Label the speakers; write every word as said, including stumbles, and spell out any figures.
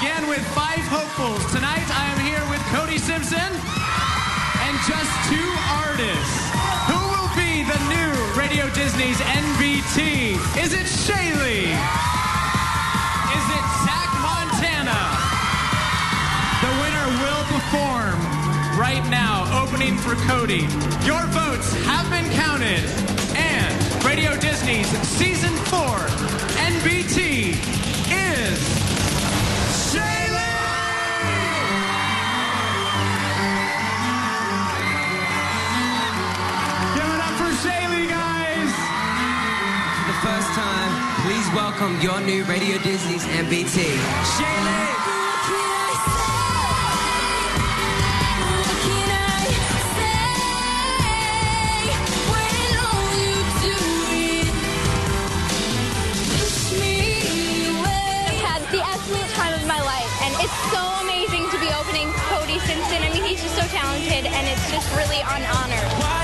Speaker 1: again with five hopefuls. Tonight I am here with Cody Simpson and just two artists. Who will be the new Radio Disney's N B T? Is it Shealeigh? Is it Zach Montana? The winner will perform right now, opening for Cody. Your votes have been counted, and Radio Disney's Season four N B T is Shealeigh! Give it up for Shealeigh, guys!
Speaker 2: For the first time, please welcome your new Radio Disney's N B T, Shealeigh!
Speaker 3: It's so amazing to be opening Cody Simpson. I mean, he's just so talented, and it's just really an honor.